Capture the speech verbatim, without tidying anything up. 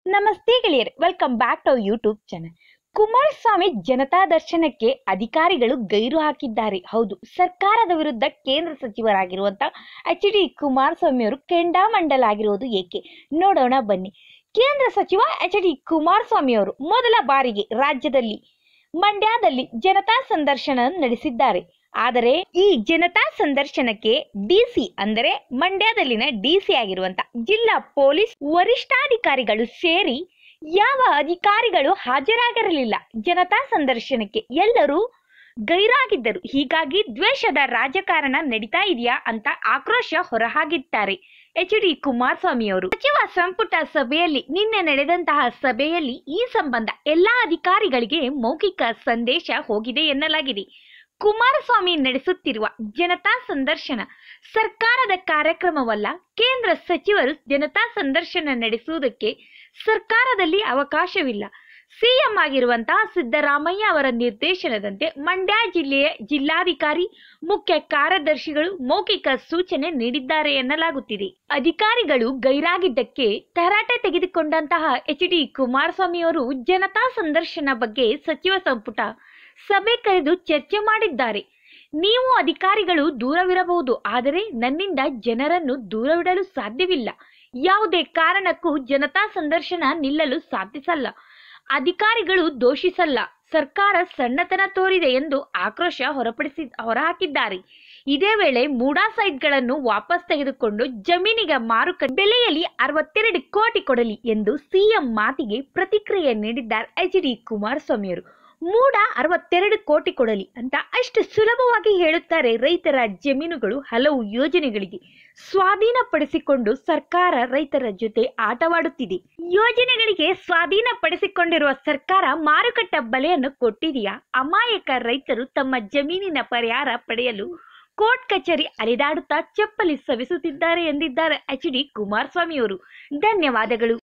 ನಮಸ್ತೆ ಗೆಳೆಯರೆ, welcome back to YouTube channel. Kumaraswamy ಜನತಾ ದರ್ಶನಕ್ಕೆ ಅಧಿಕಾರಿಗಳು ಗೈರು ಹಾಕಿದ್ದಾರೆ. ಹೌದು, ಸರ್ಕಾರದ ವಿರುದ್ಧ ಕೇಂದ್ರ ಸಚಿವರಾಗಿರುವಂತ ಎಚ್ ಡಿ ಕುಮಾರಸ್ವಾಮಿ ಅವರು ಕೆಂಡಾಮಂಡಲಾಗಿರುವುದು ಏಕೆ ನೋಡೋಣ ಬನ್ನಿ. ಕೇಂದ್ರ ಸಚಿವ ಎಚ್ ಡಿ ಕುಮಾರಸ್ವಾಮಿ ಅವರು ಮೊದಲ ಬಾರಿಗೆ ರಾಜ್ಯದಲ್ಲಿ ಮಂಡ್ಯದಲ್ಲಿ ಜನತಾ ಸಂದರ್ಶನ ನಡೆಸಿದ್ದಾರೆ. ಆದರೆ ಈ ಜನತಾ ಸಂದರ್ಶನಕ್ಕೆ ಡಿಸಿ ಅಂದರೆ ಮಂಡ್ಯದಲ್ಲಿನ ಡಿಸಿ ಆಗಿರುವಂತ ಜಿಲ್ಲಾ ಪೊಲೀಸ್ ವರಿಷ್ಠಾಧಿಕಾರಿಗಳು ಸೇರಿ ಯಾವ ಅಧಿಕಾರಿಗಳು ಹಾಜರಾಗಿರಲಿಲ್ಲ. ಜನತಾ ಸಂದರ್ಶನಕ್ಕೆ ಎಲ್ಲರೂ ಗೈರಾಗಿದ್ದರು. ಹೀಗಾಗಿ ದ್ವೇಷದ ರಾಜಕಾರಣ ನಡೀತಾ ಇದೆಯಾ ಅಂತ ಆಕ್ರೋಶ ಹೊರಹಾಕಿದ್ದಾರೆ ಎಚ್ ಡಿ ಕುಮಾರಸ್ವಾಮಿ ಅವರು. ಸಚಿವ ಸಂಪುಟ ಸಭೆಯಲ್ಲಿ ನಿನ್ನೆ ನಡೆದಂತಹ ಸಭೆಯಲ್ಲಿ ಈ ಸಂಬಂಧ ಎಲ್ಲಾ ಅಧಿಕಾರಿಗಳಿಗೆ ಮೌಖಿಕ ಸಂದೇಶ ಹೋಗಿದೆ ಎನ್ನಲಾಗಿದೆ. ಕುಮಾರಸ್ವಾಮಿ ನಡೆಸುತ್ತಿರುವ ಜನತಾ ಸಂದರ್ಶನ ಸರ್ಕಾರದ ಕಾರ್ಯಕ್ರಮವಲ್ಲ. ಕೇಂದ್ರ ಸಚಿವರು ಜನತಾ ಸಂದರ್ಶನ ನಡೆಸುವುದಕ್ಕೆ ಸರ್ಕಾರದಲ್ಲಿ ಅವಕಾಶವಿಲ್ಲ. ಸಿಎಂ ಆಗಿರುವಂತಹ ಸಿದ್ದರಾಮಯ್ಯ ಅವರ ನಿರ್ದೇಶನದಂತೆ ಮಂಡ್ಯ ಜಿಲ್ಲೆಯ ಜಿಲ್ಲಾಧಿಕಾರಿ ಮುಖ್ಯ ಕಾರ್ಯದರ್ಶಿಗಳು ಮೌಖಿಕ ಸೂಚನೆ ನೀಡಿದ್ದಾರೆ ಎನ್ನಲಾಗುತ್ತಿದೆ. ಅಧಿಕಾರಿಗಳು ಗೈರಾಗಿದ್ದಕ್ಕೆ ತರಾಟೆ ತೆಗೆದುಕೊಂಡಂತಹ ಎಚ್ ಡಿ ಕುಮಾರಸ್ವಾಮಿ ಅವರು ಜನತಾ ಸಂದರ್ಶನ ಬಗ್ಗೆ ಸಚಿವ ಸಂಪುಟ ಸಭೆ ಕರೆದು ಚರ್ಚೆ ಮಾಡಿದ್ದಾರೆ. ನೀವು ಅಧಿಕಾರಿಗಳು ದೂರವಿರಬಹುದು, ಆದರೆ ನನ್ನಿಂದ ಜನರನ್ನು ದೂರವಿಡಲು ಸಾಧ್ಯವಿಲ್ಲ. ಯಾವುದೇ ಕಾರಣಕ್ಕೂ ಜನತಾ ಸಂದರ್ಶನ ನಿಲ್ಲಲು ಸಾಧಿಸಲ್ಲ. ಅಧಿಕಾರಿಗಳು ದೋಷಿಸಲ್ಲ. ಸರ್ಕಾರ ಸಣ್ಣತನ ತೋರಿದೆ ಎಂದು ಆಕ್ರೋಶ ಹೊರಪಡಿಸಿ ಹೊರಹಾಕಿದ್ದಾರೆ. ಇದೇ ವೇಳೆ ಮೂಡಾ ಸೈಟ್ಗಳನ್ನು ವಾಪಸ್ ತೆಗೆದುಕೊಂಡು ಜಮೀನಿಗೆ ಮಾರುಕಟ್ಟೆ ಬೆಲೆಯಲ್ಲಿ ಅರವತ್ತೆರಡು ಕೋಟಿ ಕೊಡಲಿ ಎಂದು ಸಿಎಂ ಮಾತಿಗೆ ಪ್ರತಿಕ್ರಿಯೆ ನೀಡಿದ್ದಾರೆ ಎಚ್ ಡಿ ಕುಮಾರಸ್ವಾಮಿ ಅವರು. ಮೂಡ ಅರವತ್ತೆರಡು ಕೋಟಿ ಕೊಡಲಿ ಅಂತ ಅಷ್ಟು ಸುಲಭವಾಗಿ ಹೇಳುತ್ತಾರೆ. ರೈತರ ಜಮೀನುಗಳು ಹಲವು ಯೋಜನೆಗಳಿಗೆ ಸ್ವಾಧೀನಪಡಿಸಿಕೊಂಡು ಸರ್ಕಾರ ರೈತರ ಜೊತೆ ಆಟವಾಡುತ್ತಿದೆ. ಯೋಜನೆಗಳಿಗೆ ಸ್ವಾಧೀನಪಡಿಸಿಕೊಂಡಿರುವ ಸರ್ಕಾರ ಮಾರುಕಟ್ಟೆ ಬೆಲೆಯನ್ನು ಕೊಟ್ಟಿದೆಯಾ? ಅಮಾಯಕ ರೈತರು ತಮ್ಮ ಜಮೀನಿನ ಪರಿಹಾರ ಪಡೆಯಲು ಕೋರ್ಟ್ ಕಚೇರಿ ಅಲೆದಾಡುತ್ತಾ ಚಪ್ಪಲಿ ಸವಿಸುತ್ತಿದ್ದಾರೆ ಎಂದಿದ್ದಾರೆ ಎಚ್ ಡಿ ಕುಮಾರಸ್ವಾಮಿ ಅವರು. ಧನ್ಯವಾದಗಳು.